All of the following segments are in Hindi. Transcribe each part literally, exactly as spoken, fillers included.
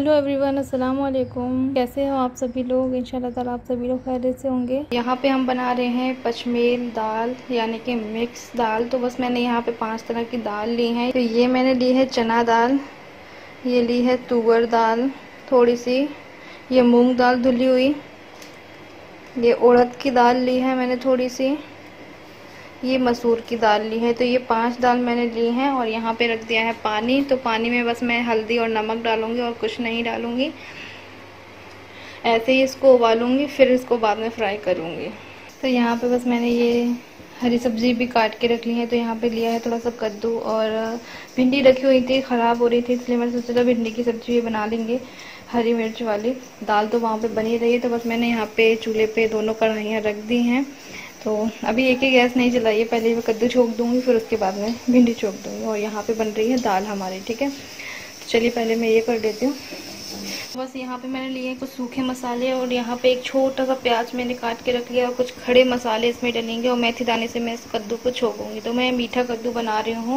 हेलो एवरीवन, अस्सलाम वालेकुम। कैसे हो आप सभी लोग? इंशाल्लाह ताला आप सभी लोग खैरियत से होंगे। यहाँ पे हम बना रहे हैं पचमेल दाल यानी कि मिक्स दाल। तो बस मैंने यहाँ पे पांच तरह की दाल ली है। तो ये मैंने ली है चना दाल, ये ली है तुअर दाल थोड़ी सी, ये मूंग दाल धुली हुई, ये उड़द की दाल ली है मैंने थोड़ी सी, ये मसूर की दाल ली है। तो ये पांच दाल मैंने ली हैं और यहाँ पे रख दिया है पानी। तो पानी में बस मैं हल्दी और नमक डालूंगी और कुछ नहीं डालूंगी, ऐसे ही इसको उबालूंगी, फिर इसको बाद में फ्राई करूंगी। तो यहाँ पे बस मैंने ये हरी सब्जी भी काट के रख ली है। तो यहाँ पे लिया है थोड़ा सा कद्दू और भिंडी रखी हुई थी, ख़राब हो रही थी, इसलिए मैंने सोचा भिंडी की सब्जी भी बना लेंगे हरी मिर्च वाली। दाल तो वहाँ पे बनी रही है। तो बस मैंने यहाँ पे चूल्हे पे दोनों कढ़ाइयाँ रख दी हैं। तो अभी एक ही गैस नहीं जलाई, पहले मैं कद्दू छोक दूंगी, फिर उसके बाद में भिंडी छोक दूंगी। और यहाँ पे बन रही है दाल हमारी, ठीक है। तो चलिए पहले मैं ये कर लेती हूँ। बस यहाँ पे मैंने लिए कुछ सूखे मसाले और यहाँ पे एक छोटा सा प्याज मैंने काट के रख लिया और कुछ खड़े मसाले इसमें डलेंगे और मेथी दाने से मैं इस कद्दू को छोकूंगी। तो मैं मीठा कद्दू बना रही हूँ।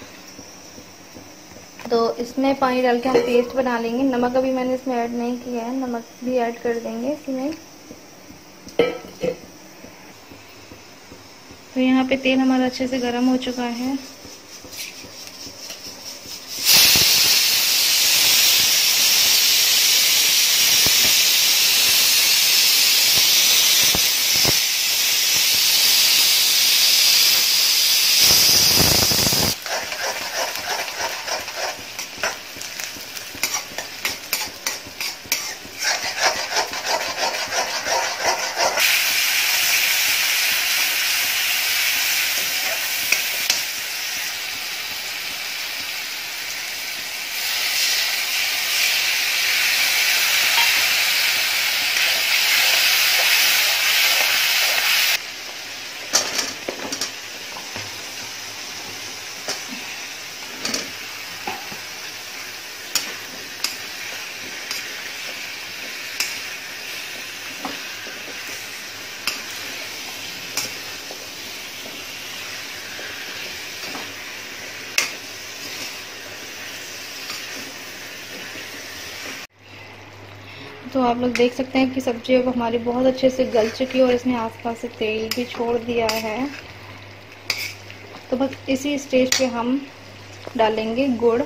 तो इसमें पानी डाल के हम पेस्ट बना लेंगे। नमक अभी मैंने इसमें ऐड नहीं किया है, नमक भी ऐड कर देंगे इसमें। तो यहाँ पे तेल हमारा अच्छे से गर्म हो चुका है। तो आप लोग देख सकते हैं कि सब्जी अब हमारी बहुत अच्छे से गल चुकी है और इसने आसपास से तेल भी छोड़ दिया है। तो बस इसी स्टेज पे हम डालेंगे गुड़।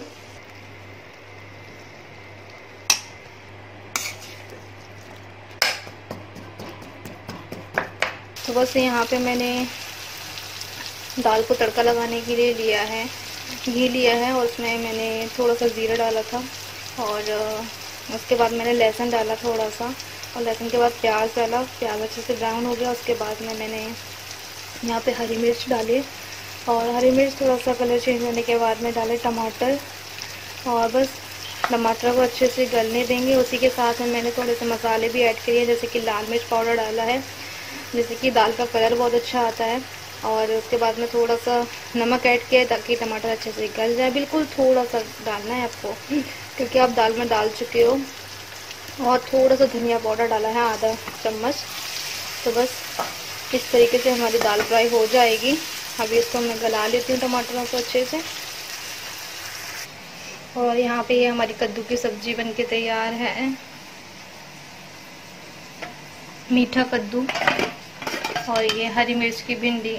तो बस यहाँ पे मैंने दाल को तड़का लगाने के लिए लिया है, घी लिया है और उसमें मैंने थोड़ा सा जीरा डाला था और उसके बाद मैंने लहसुन डाला थोड़ा सा और लहसुन के बाद प्याज डाला। प्याज अच्छे से ब्राउन हो गया, उसके बाद में मैंने यहाँ पे हरी मिर्च डाली और हरी मिर्च थोड़ा सा कलर चेंज होने के बाद में डाले टमाटर और बस टमाटर को अच्छे से गलने देंगे। उसी के साथ में मैंने थोड़े से मसाले भी ऐड किए, जैसे कि लाल मिर्च पाउडर डाला है, जिससे कि दाल का कलर बहुत अच्छा आता है। और उसके बाद में थोड़ा सा नमक ऐड किया ताकि टमाटर अच्छे से गल जाए। बिल्कुल थोड़ा सा डालना है आपको, क्योंकि आप दाल में डाल चुके हो। और थोड़ा सा धनिया पाउडर डाला है, आधा चम्मच। तो बस इस तरीके से हमारी दाल फ्राई हो जाएगी। अभी इसको मैं गला लेती हूँ टमाटरों को अच्छे से। और यहाँ पे ये हमारी कद्दू की सब्जी बनके तैयार है, मीठा कद्दू और ये हरी मिर्च की भिंडी।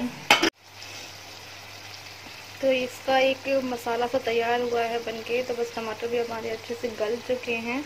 तो इसका एक मसाला सा तैयार हुआ है बनके। तो बस टमाटर भी हमारे अच्छे से गल चुके हैं।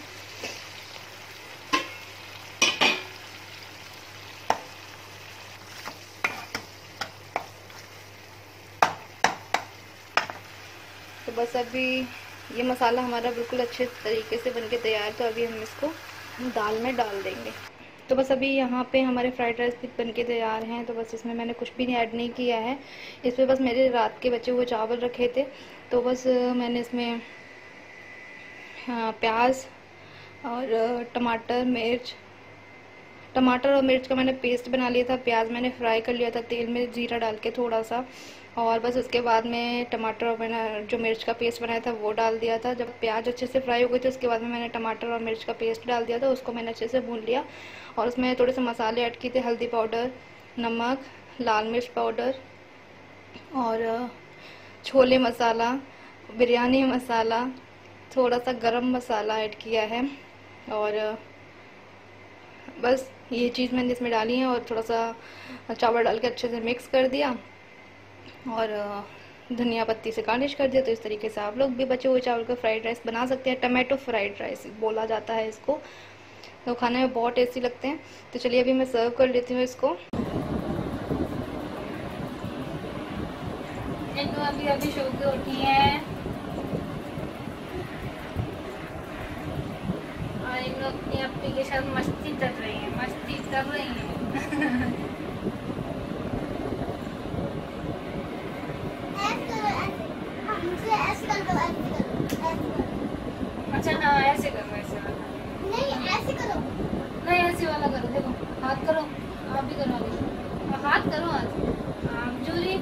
तो बस अभी ये मसाला हमारा बिल्कुल अच्छे तरीके से बनके तैयार। तो अभी हम इसको दाल में डाल देंगे। तो बस अभी यहाँ पे हमारे फ्राइड राइस भी बनके तैयार हैं। तो बस इसमें मैंने कुछ भी ऐड नहीं किया है। इसमें बस मेरे रात के बचे हुए चावल रखे थे। तो बस मैंने इसमें हाँ, प्याज और टमाटर मिर्च टमाटर और मिर्च का मैंने पेस्ट बना लिया था। प्याज मैंने फ्राई कर लिया था तेल में जीरा डाल के थोड़ा सा। और बस उसके बाद में टमाटर और मैंने जो मिर्च का पेस्ट बनाया था वो डाल दिया था। जब प्याज अच्छे से फ्राई हो गई थी उसके बाद में मैंने टमाटर और मिर्च का पेस्ट डाल दिया था, उसको मैंने अच्छे से भून लिया। और उसमें थोड़े से मसाले ऐड किए थे, हल्दी पाउडर, नमक, लाल मिर्च पाउडर और छोले मसाला, बिरयानी मसाला थोड़ा सा गरम मसाला ऐड किया है और बस ये चीज़ मैंने इसमें डाली है और थोड़ा सा चावल डाल के अच्छे से मिक्स कर दिया और धनिया पत्ती से गार्निश कर दिया। तो इस तरीके से आप लोग भी बचे हुए चावल का फ्राइड राइस बना सकते हैं। टमाटो फ्राइड राइस बोला जाता है इसको, तो खाने में बहुत टेस्टी लगते हैं। तो चलिए अभी मैं सर्व कर लेती हूँ इसको। अभी अभी सो के उठी है और इन लोग अपनी अपनी के साथ मस्ती कर रही हैं, मस्ती कर रही हैं। अच्छा ना ऐसे करो, ऐसे वाला नहीं, ऐसे करो नहीं, ऐसे वाला करो। देखो हाथ करो, आप भी करो, अभी हाथ करो, हाथ आम जूरी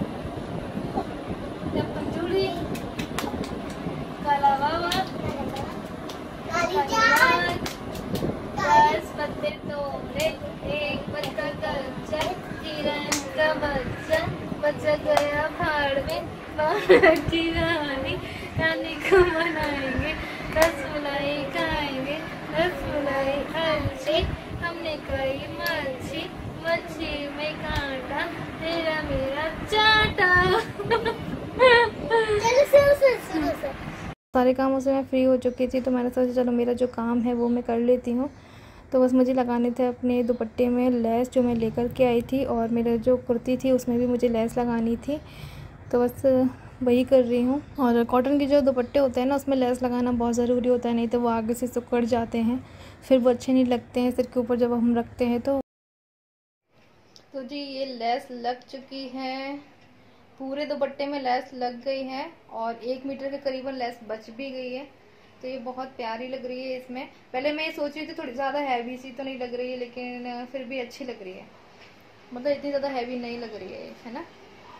जूरी काला बाबा दस पत्ते तोड़े, एक पत्ता कच्चा, तिरंग का बच्चा बच गया भाड़ में, बाहर की रानी रानी को मनाएंगे, रसमलाई खाएंगे, रसमलाई अच्छी, हमने खाई मच्छी, मच्छी में कांटा, तेरा मेरा चाटा। सारे कामों से मैं फ्री हो चुकी थी, तो मैंने सोचा चलो मेरा जो काम है वो मैं कर लेती हूँ। तो बस मुझे लगाने थे अपने दुपट्टे में लेस जो मैं लेकर के आई थी, और मेरा जो कुर्ती थी उसमें भी मुझे लेस लगानी थी। तो बस वही कर रही हूँ। और कॉटन के जो दुपट्टे होते हैं ना, उसमें लेस लगाना बहुत ज़रूरी होता है, नहीं तो वो आगे से सिकुड़ जाते हैं, फिर वो अच्छे नहीं लगते हैं सिर के ऊपर जब हम रखते हैं। तो तो जी ये लेस लग चुकी है, पूरे दुपट्टे में लेस लग गई है और एक मीटर के करीबन लेस बच भी गई है। तो ये बहुत प्यारी लग रही है। इसमें पहले मैं ये सोच रही थी थोड़ी ज़्यादा हैवी सी तो नहीं लग रही है, लेकिन फिर भी अच्छी लग रही है, मतलब इतनी ज़्यादा हैवी नहीं लग रही है, है ना।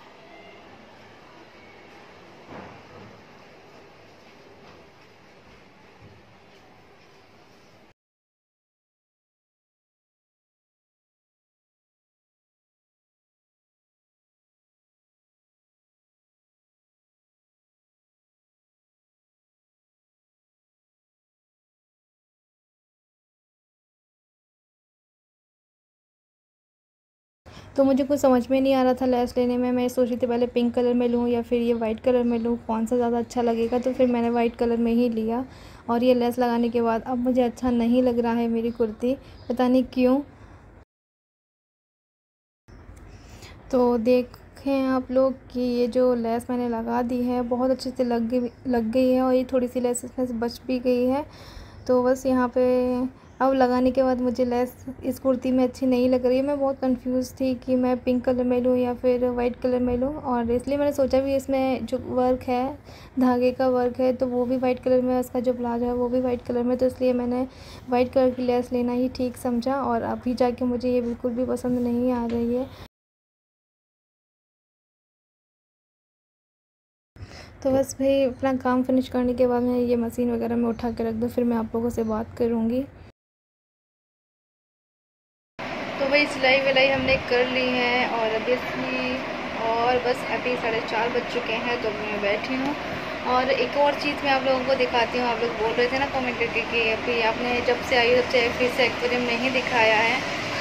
तो मुझे कुछ समझ में नहीं आ रहा था लेस लेने में। मैं सोच रही थी पहले पिंक कलर में लूँ या फिर ये वाइट कलर में लूँ, कौन सा ज़्यादा अच्छा लगेगा। तो फिर मैंने वाइट कलर में ही लिया, और ये लेस लगाने के बाद अब मुझे अच्छा नहीं लग रहा है मेरी कुर्ती, पता नहीं क्यों। तो देखें आप लोग कि ये जो लेस मैंने लगा दी है बहुत अच्छे से लग गई लग गई है, और ये थोड़ी सी लेस इसमें से बच भी गई है। तो बस यहाँ पे अब लगाने के बाद मुझे लेस इस कुर्ती में अच्छी नहीं लग रही है। मैं बहुत कंफ्यूज थी कि मैं पिंक कलर में लूँ या फिर वाइट कलर में लूँ, और इसलिए मैंने सोचा भी इसमें जो वर्क है, धागे का वर्क है, तो वो भी वाइट कलर में, उसका जो प्लाजो है वो भी वाइट कलर में, तो इसलिए मैंने वाइट कलर की लेस लेना ही ठीक समझा। और अभी जाके मुझे ये बिल्कुल भी पसंद नहीं आ रही है। तो बस भाई अपना काम फिनिश करने के बाद मैं ये मशीन वगैरह में उठा के रख दूँ, फिर मैं आप लोगों से बात करूँगी। तो भाई सिलाई विलाई हमने कर ली है और अभी और बस अभी साढ़े चार बज चुके हैं, तो मैं बैठी हूँ। और एक और चीज़ मैं आप लोगों को दिखाती हूँ। आप लोग बोल रहे थे ना कमेंट करके कि अभी आपने जब से आई तब से फिश एक्वेरियम नहीं दिखाया है,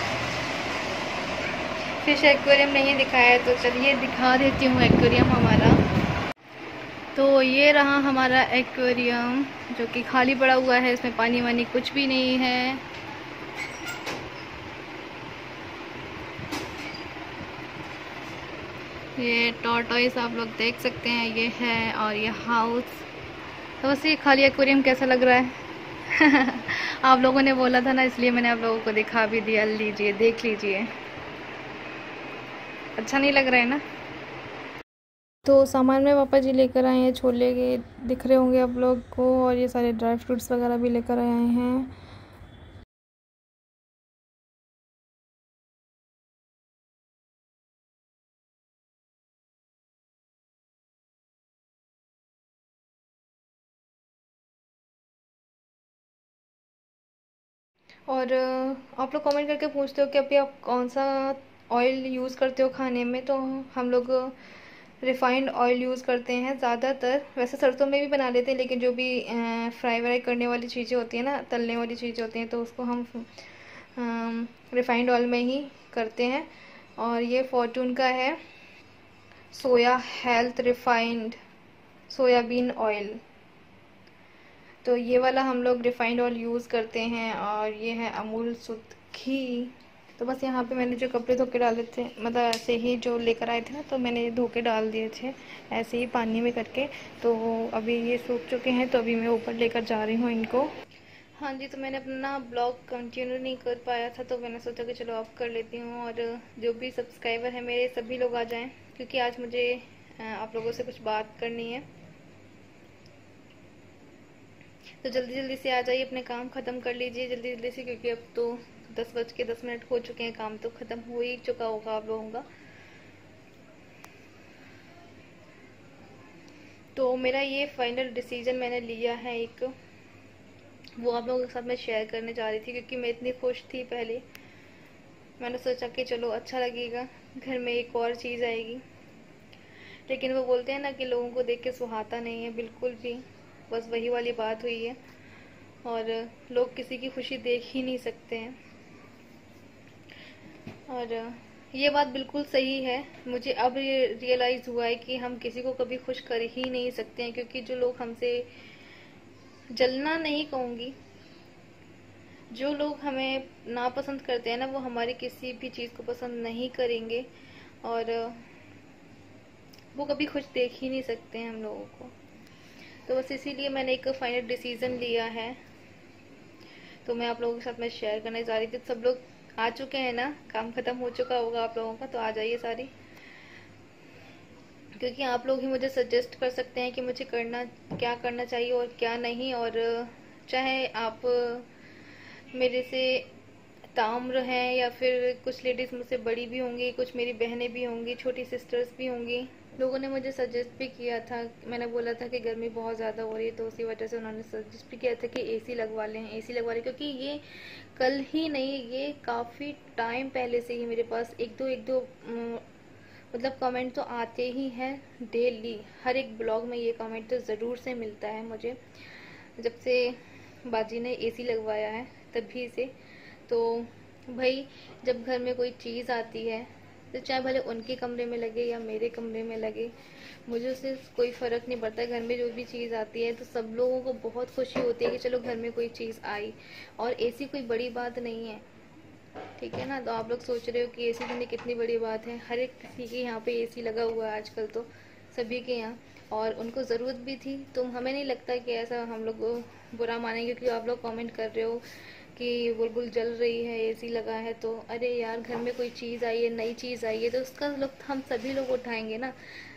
फिश एक्वेरियम नहीं दिखाया है, तो चलिए दिखा देती हूँ एक्वेरियम हमारा। तो ये रहा हमारा एक्वेरियम जो कि खाली पड़ा हुआ है, इसमें पानी वानी कुछ भी नहीं है। ये टॉर्टोइस आप लोग देख सकते हैं, ये है, और ये हाउस। तो बस ये खाली एक्वेरियम कैसा लग रहा है आप लोगों ने बोला था ना, इसलिए मैंने आप लोगों को दिखा भी दिया। लीजिए देख लीजिए, अच्छा नहीं लग रहा है ना। तो सामान में पापा जी लेकर आए हैं, छोले के दिख रहे होंगे आप लोग को, और ये सारे ड्राई फ्रूट्स वगैरह भी लेकर आए हैं। और आप लोग कमेंट करके पूछते हो कि अभी आप कौन सा ऑयल यूज़ करते हो खाने में, तो हम लोग रिफाइंड ऑयल यूज़ करते हैं ज़्यादातर। वैसे सरसों में भी बना लेते हैं, लेकिन जो भी फ्राई व्राई करने वाली चीज़ें होती हैं ना, तलने वाली चीज़ें होती हैं, तो उसको हम रिफाइंड ऑयल में ही करते हैं। और ये फॉर्चून का है soya health refined soybean oil, तो ये वाला हम लोग रिफाइंड ऑयल यूज़ करते हैं। और ये है अमूल शुद्ध घी। तो बस यहाँ पे मैंने जो कपड़े धो के डाले थे, मतलब ऐसे ही जो लेकर आए थे ना, तो मैंने धो के डाल दिए थे ऐसे ही पानी में करके। तो अभी ये सूख चुके हैं, तो अभी मैं ऊपर लेकर जा रही हूँ इनको। हाँ जी, तो मैंने अपना ब्लॉग कंटिन्यू नहीं कर पाया था, तो मैंने सोचा कि चलो अब कर लेती हूँ। और जो भी सब्सक्राइबर हैं मेरे, सभी लोग आ जाएं, क्योंकि आज मुझे आप लोगों से कुछ बात करनी है। तो जल्दी जल्दी से आ जाइए, अपने काम ख़त्म कर लीजिए जल्दी जल्दी से, क्योंकि अब तो दस बज के दस मिनट हो चुके हैं, काम तो ख़त्म हो ही चुका होगा आप लोगों का। तो मेरा ये फाइनल डिसीजन मैंने लिया है एक, वो आप लोगों के साथ मैं शेयर करने जा रही थी, क्योंकि मैं इतनी खुश थी पहले। मैंने सोचा कि चलो अच्छा लगेगा, घर में एक और चीज़ आएगी। लेकिन वो बोलते हैं ना कि लोगों को देख के सुहाता नहीं है बिल्कुल भी, बस वही वाली बात हुई है। और लोग किसी की खुशी देख ही नहीं सकते हैं। और ये बात बिल्कुल सही है। मुझे अब रियलाइज़ हुआ है कि हम किसी को कभी खुश कर ही नहीं सकते हैं, क्योंकि जो लोग हमसे जलना नहीं कहूँगी, जो लोग हमें नापसंद करते हैं ना, वो हमारी किसी भी चीज़ को पसंद नहीं करेंगे, और वो कभी खुश देख ही नहीं सकते हैं हम लोगों को। तो बस इसीलिए मैंने एक फाइनल डिसीज़न लिया है, तो मैं आप लोगों के साथ में शेयर करने जा रही थी। सब लोग आ चुके हैं ना, काम खत्म हो चुका होगा आप लोगों का, तो आ जाइए सारी, क्योंकि आप लोग ही मुझे सजेस्ट कर सकते हैं कि मुझे करना क्या करना चाहिए और क्या नहीं। और चाहे आप मेरे से ताम्र हैं, या फिर कुछ लेडीज़ मुझसे बड़ी भी होंगी, कुछ मेरी बहनें भी होंगी, छोटी सिस्टर्स भी होंगी, लोगों ने मुझे सजेस्ट भी किया था। मैंने बोला था कि गर्मी बहुत ज़्यादा हो रही है, तो उसी वजह से उन्होंने सजेस्ट भी किया था कि एसी लगवा लें, एसी लगवा लें। क्योंकि ये कल ही नहीं, ये काफ़ी टाइम पहले से ही मेरे पास एक दो एक दो मतलब कमेंट तो आते ही हैं डेली। हर एक ब्लॉग में ये कमेंट तो ज़रूर से मिलता है मुझे, जब से बाजी ने एसी लगवाया है तभी से। तो भाई, जब घर में कोई चीज़ आती है, तो चाहे भले उनके कमरे में लगे या मेरे कमरे में लगे, मुझे उससे कोई फ़र्क नहीं पड़ता। घर में जो भी चीज़ आती है, तो सब लोगों को बहुत खुशी होती है कि चलो घर में कोई चीज़ आई। और एसी कोई बड़ी बात नहीं है, ठीक है ना। तो आप लोग सोच रहे हो कि एसी लेने कितनी बड़ी बात है, हर एक किसी के यहाँ पे एसी लगा हुआ है आजकल, तो सभी के यहाँ, और उनको ज़रूरत भी थी। तो हमें नहीं लगता कि ऐसा हम लोग बुरा मानेंगे, क्योंकि आप लोग कमेंट कर रहे हो कि बुलबुल जल रही है, एसी लगा है। तो अरे यार, घर में कोई चीज़ आई है, नई चीज़ आई है, तो उसका लुत्फ़ हम सभी लोग उठाएंगे ना।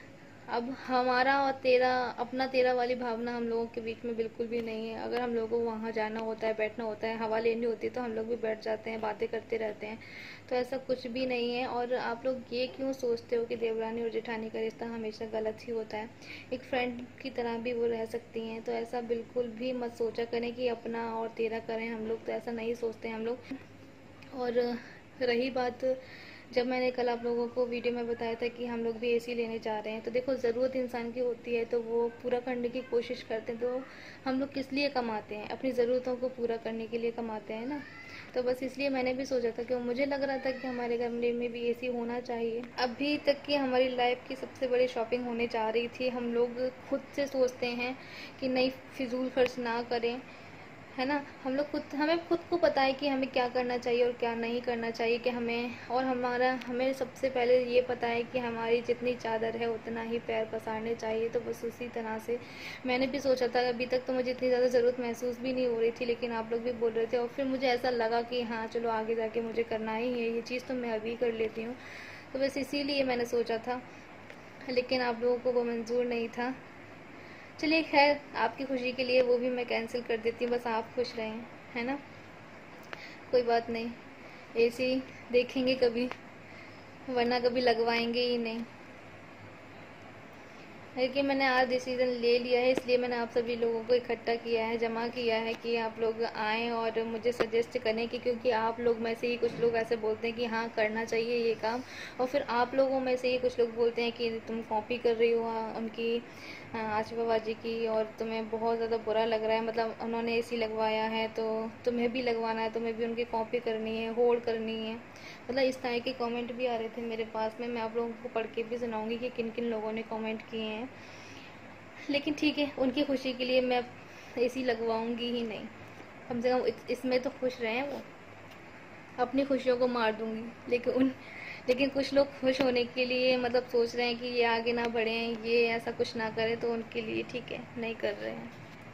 अब हमारा और तेरा, अपना तेरा वाली भावना हम लोगों के बीच में बिल्कुल भी नहीं है। अगर हम लोगों को वहाँ जाना होता है, बैठना होता है, हवा लेनी होती है, तो हम लोग भी बैठ जाते हैं, बातें करते रहते हैं। तो ऐसा कुछ भी नहीं है। और आप लोग ये क्यों सोचते हो कि देवरानी और जेठानी का रिश्ता हमेशा गलत ही होता है? एक फ्रेंड की तरह भी वो रह सकती हैं। तो ऐसा बिल्कुल भी मत सोचा करें कि अपना और तेरा करें हम लोग, तो ऐसा नहीं सोचते हम लोग। और रही बात, जब मैंने कल आप लोगों को वीडियो में बताया था कि हम लोग भी एसी लेने जा रहे हैं, तो देखो, ज़रूरत इंसान की होती है तो वो पूरा करने की कोशिश करते हैं। तो हम लोग किस लिए कमाते हैं? अपनी ज़रूरतों को पूरा करने के लिए कमाते हैं ना। तो बस इसलिए मैंने भी सोचा था कि मुझे लग रहा था कि हमारे कमरे में भी एसी होना चाहिए। अभी तक की हमारी लाइफ की सबसे बड़ी शॉपिंग होने जा रही थी। हम लोग खुद से सोचते हैं कि नहीं, फिजूल खर्च ना करें, है ना। हम लोग खुद, हमें खुद को पता है कि हमें क्या करना चाहिए और क्या नहीं करना चाहिए, कि हमें, और हमारा हमें सबसे पहले ये पता है कि हमारी जितनी चादर है उतना ही पैर पसारने चाहिए। तो बस उसी तरह से मैंने भी सोचा था। अभी तक तो मुझे इतनी ज़्यादा ज़रूरत महसूस भी नहीं हो रही थी, लेकिन आप लोग भी बोल रहे थे, और फिर मुझे ऐसा लगा कि हाँ चलो, आगे जाके मुझे करना ही है ये चीज़, तो मैं अभी कर लेती हूँ। तो बस इसीलिए मैंने सोचा था, लेकिन आप लोगों को वो मंजूर नहीं था। चलिए खैर, आपकी खुशी के लिए वो भी मैं कैंसिल कर देती हूँ, बस आप खुश रहें, है ना। कोई बात नहीं, एसी देखेंगे कभी, वरना कभी लगवाएंगे ही नहीं। लेकिन मैंने आज डिसीज़न ले लिया है, इसलिए मैंने आप सभी लोगों को इकट्ठा किया है, जमा किया है कि आप लोग आएँ और मुझे सजेस्ट करें कि क्योंकि आप लोग में से ही कुछ लोग ऐसे बोलते हैं कि हाँ करना चाहिए ये काम, और फिर आप लोगों में से ही कुछ लोग बोलते हैं कि तुम कॉपी कर रही हो उनकी आसिफा बाजी की और तुम्हें बहुत ज़्यादा बुरा लग रहा है, मतलब उन्होंने एसी लगवाया है तो तुम्हें भी लगवाना है, तुम्हें भी उनकी कॉपी करनी है, होल्ड करनी है, मतलब इस तरह के कमेंट भी आ रहे थे मेरे पास में। मैं आप लोगों को पढ़ के भी सुनाऊंगी कि किन किन लोगों ने कमेंट किए हैं। लेकिन ठीक है, उनकी खुशी के लिए मैं एसी लगवाऊंगी ही नहीं, कम से कम इसमें तो खुश रहें वो। अपनी खुशियों को मार दूंगी, लेकिन उन लेकिन कुछ लोग खुश होने के लिए मतलब सोच रहे हैं कि ये आगे ना बढ़ें, ये ऐसा कुछ ना करें, तो उनके लिए ठीक है, नहीं कर रहे हैं।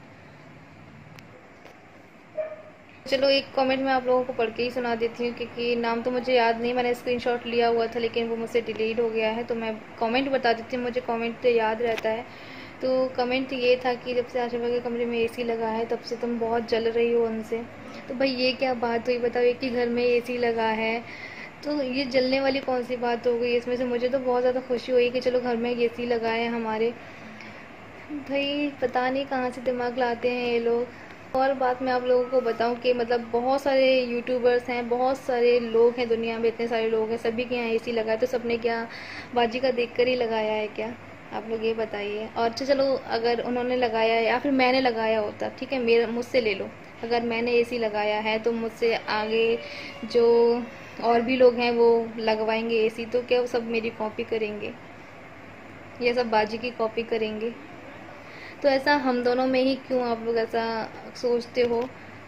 चलो एक कमेंट मैं आप लोगों को पढ़ के ही सुना देती हूँ, क्योंकि नाम तो मुझे याद नहीं, मैंने स्क्रीनशॉट लिया हुआ था लेकिन वो मुझसे डिलीट हो गया है, तो मैं कमेंट बता देती हूँ, मुझे कमेंट तो याद रहता है। तो कमेंट ये था कि जब से आशिफा के कमरे में एसी लगा है तब से तुम बहुत जल रही हो उनसे। तो भाई ये क्या बात हुई, बताओ, एक ही घर में एसी लगा है तो ये जलने वाली कौन सी बात हो गई इसमें से। मुझे तो बहुत ज़्यादा खुशी हुई कि चलो घर में एसी लगा है हमारे। भाई पता नहीं कहाँ से दिमाग लाते हैं ये लोग। और बात मैं आप लोगों को बताऊं कि मतलब बहुत सारे यूट्यूबर्स हैं, बहुत सारे लोग हैं दुनिया में, इतने सारे लोग हैं, सभी के यहाँ एसी लगा है, तो सबने क्या बाजी का देखकर ही लगाया है क्या, आप लोग ये बताइए। और अच्छा चलो अगर उन्होंने लगाया या फिर मैंने लगाया होता, ठीक है, मेरा मुझसे ले लो, अगर मैंने एसी लगाया है तो मुझसे आगे जो और भी लोग हैं वो लगवाएंगे एसी, तो क्या वो सब मेरी कॉपी करेंगे, ये सब बाजी की कॉपी करेंगे? तो ऐसा हम दोनों में ही क्यों आप लोग ऐसा सोचते हो,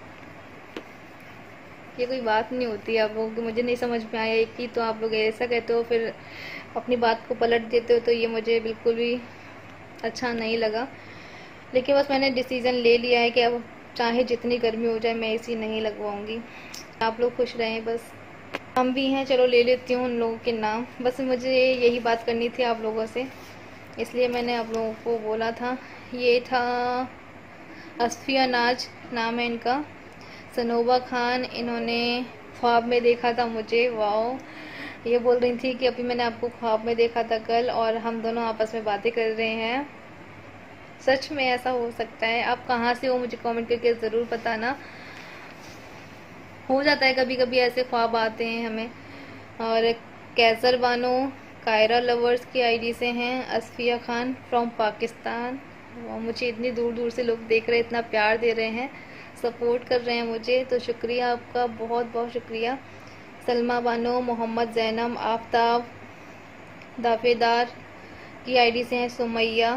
ये कोई बात नहीं होती आप लोगों की, मुझे नहीं समझ में आया। एक ही तो आप लोग ऐसा कहते हो फिर अपनी बात को पलट देते हो, तो ये मुझे बिल्कुल भी अच्छा नहीं लगा। लेकिन बस मैंने डिसीज़न ले लिया है कि अब चाहे जितनी गर्मी हो जाए मैं एसी नहीं लगवाऊंगी। आप लोग खुश रहें बस। नाम भी हैं, चलो ले लेती हूँ उन लोगों के नाम, बस मुझे यही बात करनी थी आप लोगों से, इसलिए मैंने आप लोगों को बोला था। ये था असफिया नाज नाम है इनका, सनोबा खान, इन्होंने ख्वाब में देखा था मुझे, वाओ। ये बोल रही थी कि अभी मैंने आपको ख्वाब में देखा था कल और हम दोनों आपस में बातें कर रहे हैं। सच में ऐसा हो सकता है? आप कहाँ से हो मुझे कमेंट करके ज़रूर बताना। हो जाता है कभी कभी ऐसे ख्वाब आते हैं हमें। और कैसर बानो कायरा लवर्स की आईडी से हैं, असफिया खान फ्रॉम पाकिस्तान। मुझे इतनी दूर दूर से लोग देख रहे हैं, इतना प्यार दे रहे हैं, सपोर्ट कर रहे हैं मुझे, तो शुक्रिया आपका, बहुत बहुत शुक्रिया। सलमा बानो, मोहम्मद जैनम, आफ्ताब दाफेदार की आईडी से हैं सुमैया,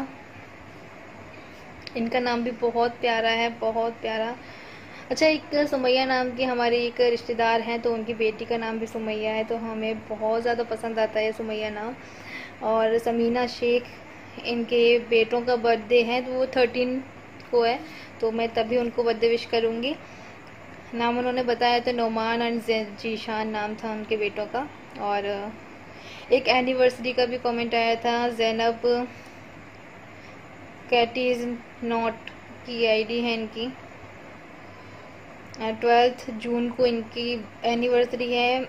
इनका नाम भी बहुत प्यारा है, बहुत प्यारा। अच्छा, एक सुमैया नाम की हमारी एक रिश्तेदार हैं, तो उनकी बेटी का नाम भी सुमैया है, तो हमें बहुत ज़्यादा पसंद आता है सुमैया नाम। और समीना शेख, इनके बेटों का बर्थडे है तो वो थर्टीन को है, तो मैं तभी उनको बर्थडे विश करूँगी। नाम उन्होंने बताया तो नोमान एंड जीशान नाम था उनके बेटों का। और एक एनिवर्सरी का भी कमेंट आया था, जैनब कैटीज नॉट की आईडी है इनकी, ट्वेल्थ जून को इनकी एनिवर्सरी है।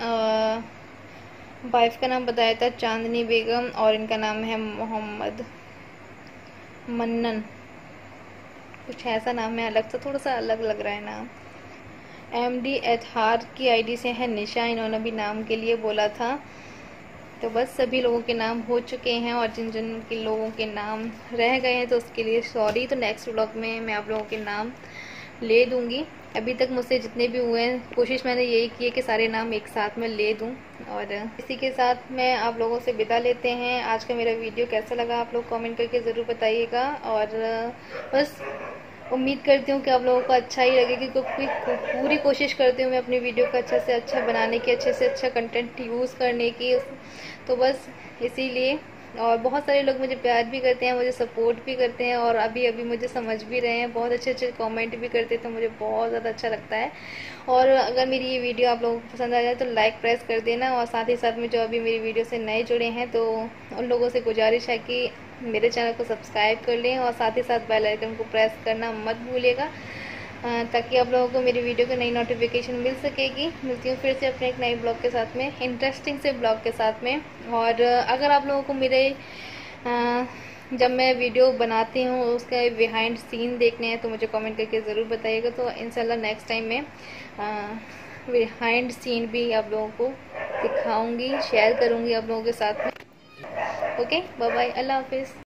वाइफ का नाम बताया था चांदनी बेगम और इनका नाम है मोहम्मद मन्नन, कुछ ऐसा नाम है, अलग सा, थोड़ा सा अलग लग रहा है नाम। एमडी एतहार की आईडी से है निशा, इन्होंने भी नाम के लिए बोला था। तो बस सभी लोगों के नाम हो चुके हैं और जिन जिन के लोगों के नाम रह गए हैं तो उसके लिए सॉरी। तो नेक्स्ट व्लॉग में मैं आप लोगों के नाम ले दूंगी। अभी तक मुझसे जितने भी हुए हैं कोशिश मैंने यही की है कि सारे नाम एक साथ में ले दूं। और इसी के साथ मैं आप लोगों से विदा लेते हैं। आज का मेरा वीडियो कैसा लगा आप लोग कमेंट करके ज़रूर बताइएगा। और बस उम्मीद करती हूँ कि आप लोगों को अच्छा ही लगेगी, क्योंकि पूरी कोशिश करती हूँ मैं अपनी वीडियो को अच्छा से अच्छा बनाने की, अच्छे से अच्छा कंटेंट यूज़ करने की। तो बस इसीलिए, और बहुत सारे लोग मुझे प्यार भी करते हैं, मुझे सपोर्ट भी करते हैं और अभी अभी मुझे समझ भी रहे हैं, बहुत अच्छे अच्छे कमेंट भी करते हैं, तो मुझे बहुत ज़्यादा अच्छा लगता है। और अगर मेरी ये वीडियो आप लोगों को पसंद आ जाए तो लाइक प्रेस कर देना। और साथ ही साथ में जो अभी मेरी वीडियो से नए जुड़े हैं तो उन लोगों से गुजारिश है कि मेरे चैनल को सब्सक्राइब कर लें और साथ ही साथ बेल आइकन को प्रेस करना मत भूलिएगा, ताकि आप लोगों को मेरी वीडियो की नई नोटिफिकेशन मिल सकेगी। मिलती हूँ फिर से अपने एक नए ब्लॉग के साथ में, इंटरेस्टिंग से ब्लॉग के साथ में। और अगर आप लोगों को मेरे जब मैं वीडियो बनाती हूँ उसका बिहाइंड सीन देखने हैं तो मुझे कमेंट करके ज़रूर बताइएगा। तो इंशाल्लाह नेक्स्ट टाइम मैं बिहाइंड सीन भी आप लोगों को दिखाऊंगी, शेयर करूंगी आप लोगों के साथ में। ओके, बाय बाय, अल्लाह हाफिज़।